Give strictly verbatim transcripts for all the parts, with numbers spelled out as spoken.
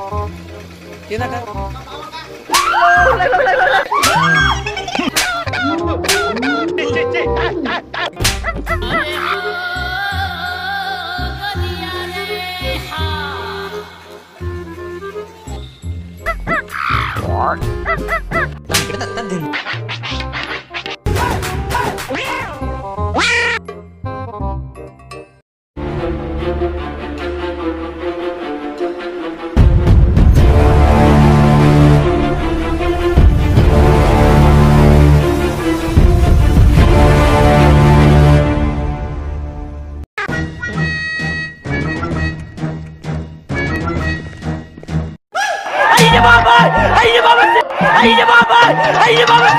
ఏందట అయ్య బాబా అయ్య బాబా అయ్య బాబా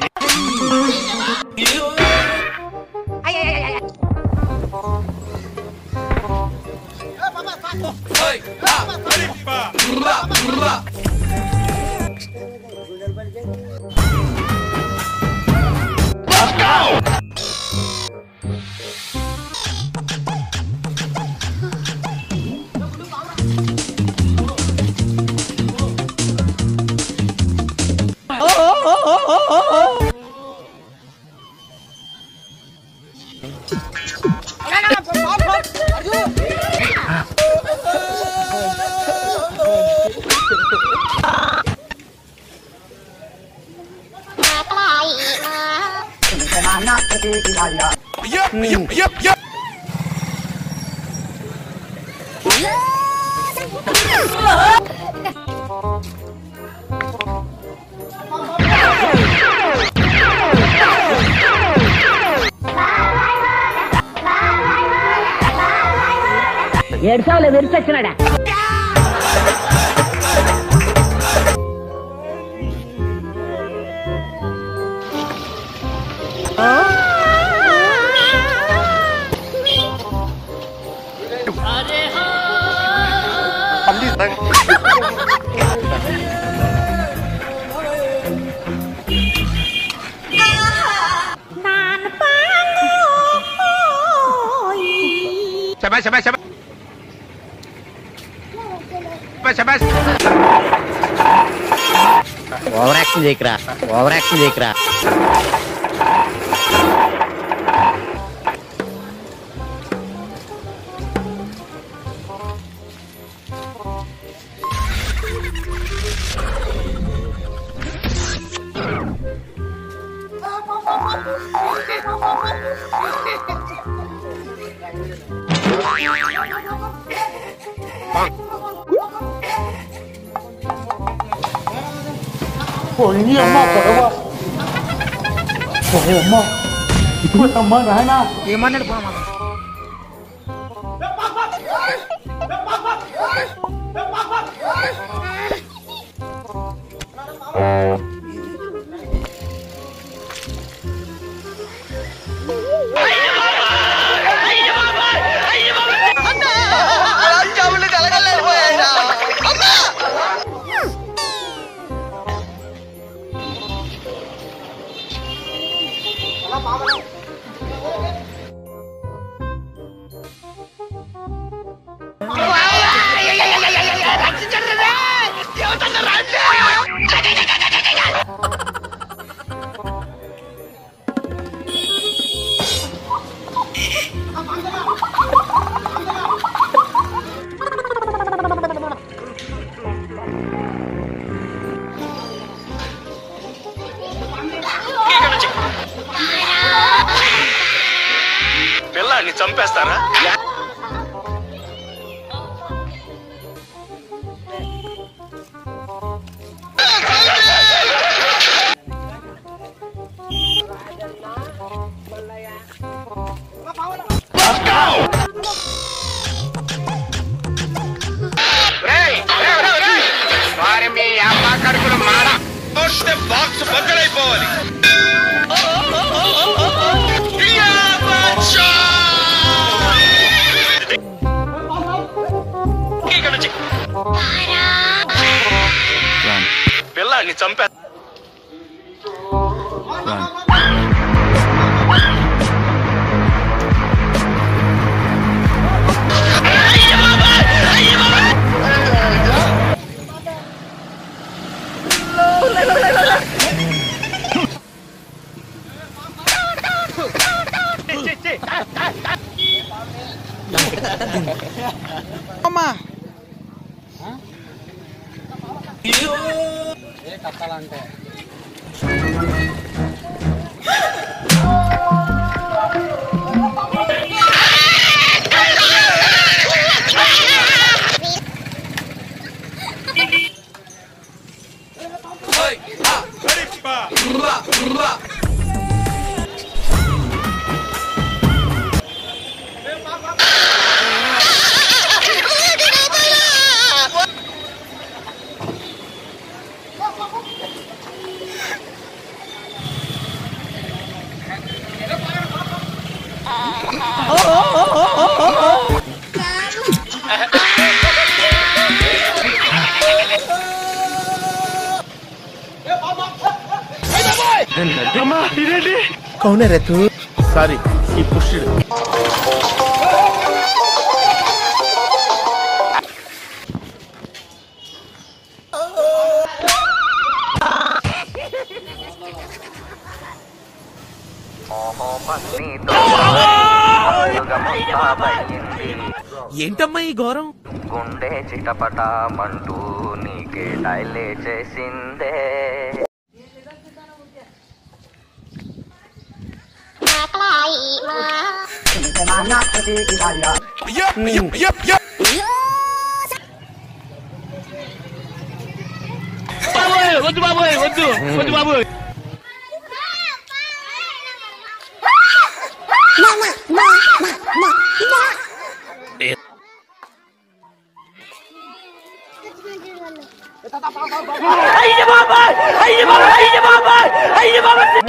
Yep, yep, yep, yep. ఏడ్చావులే విరిచొచ్చినాడా Sabay, sabay, sabay. Sabay, sabay. Over action చేయకరా ఓవర్ యాక్షన్ చేయకరా Ôi nhiều mọc rồi đúng không? Ôi mọc. Ôi tầm mơ rồi na. ఏమన్నాడు బామ్మ పిల్లాన్ని చంపేస్తారా వారి మీ అమ్మ కడుపులు మాడ వస్తే బాక్స్ బద్దలైపోవాలి పిల్లాన్ని చంపే అమ్మా ఏ కట్టాలంటే कौन है रे तू? సారీ ఈ పుష్డ్ ఏంటమ్మా ఈ ఘోరం? గుండె చిటపట మంటూ నీకే డైలే చేసిందే వద్దు బాబోయ్ వద్దు వద్దు బాబోయ్ అయ్య బాబాయ్ అయ్య బాబాయ్ అయ్య బాబాయ్ అయ్య బాబాయ్